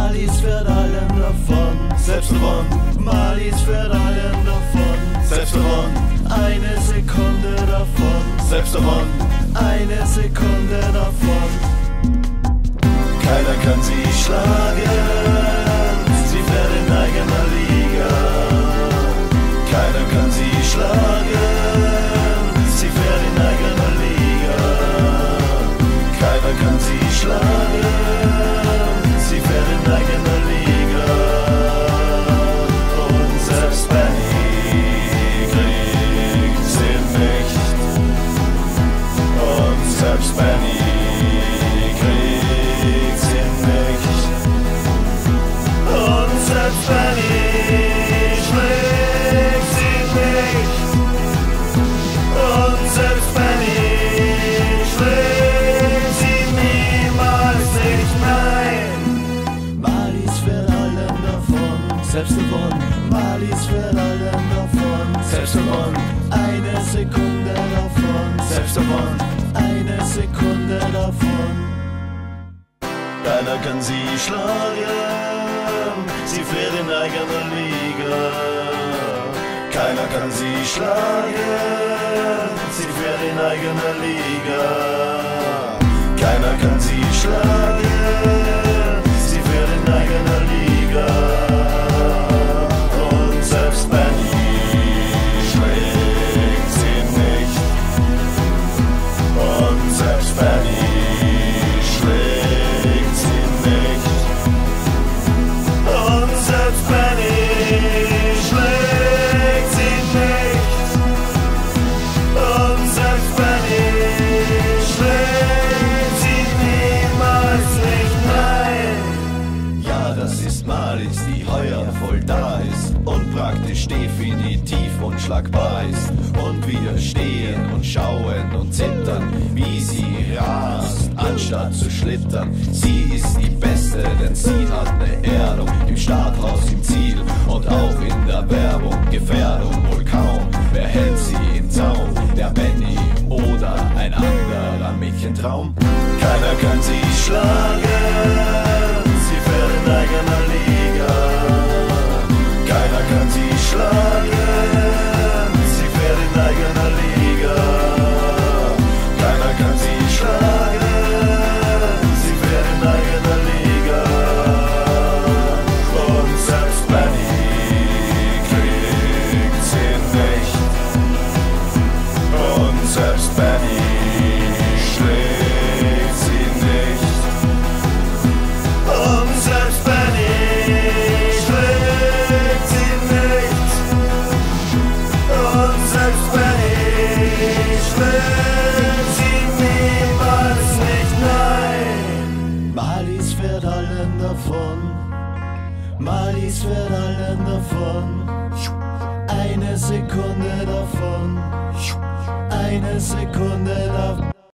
Marlies fährt allen davon, selbst davon. Marlies fährt allen davon, selbst davon. Eine Sekunde davon, selbst davon. Eine Sekunde davon. Keiner kann sie schlagen, sie fährt in eigener Liga. Keiner kann sie schlagen, sie fährt in eigener Liga. Keiner kann sie schlagen, sie fährt in eigener Liga. Und selbst Benny kriegt sie nicht. Und selbst Benny kriegt sie nicht. Und selbst Benny schlägt sie nicht. Und selbst Benny schlägt sie niemals nicht, nein. Marlies fährt allen davon, selbst davon. Marlies fährt allen davon, selbst davon. Eine Sekunde davon, selbst davon. Eine Sekunde davon. Keiner kann sie schlagen, sie fährt in eigener Liga. Keiner kann sie schlagen, sie fährt in eigener Liga. Keiner kann sie schlagen, sie fährt in eigener Liga. Und selbst Benny schlägt sie nicht. Und selbst Benny schlägt sie nicht. Und selbst Benny schlägt sie nicht. Und selbst Benny schlägt sie niemals nicht, nein. Ja, das ist Marlies, die heuer voll da ist und praktisch definitiv unschlagbar ist. Und wir stehen und schauen und zittern, wie sie rast, anstatt zu schlittern. Sie ist die Beste, denn sie hat eine Erdung im Starthaus, im Ziel und auch in der Werbung. Gefährdung wohl kaum, wer hält sie im Zaum? Der Benny oder ein anderer Mädchentraum? Keiner kann sie schlagen, sie fährt in eigener Liga. Keiner kann sie schlagen, sie fährt in eigener Liga. Keiner kann sie schlagen, sie fährt in eigener Liga. Und selbst Benny kriegt sie nicht. Und selbst Benny schlägt sie nicht. Und selbst Benny schlägt sie nicht. Und selbst Benny schlägt sie niemals nicht, nein. Marlies fährt allen davon. Marlies fährt allen davon. Eine Sekunde davon. Eine Sekunde davon.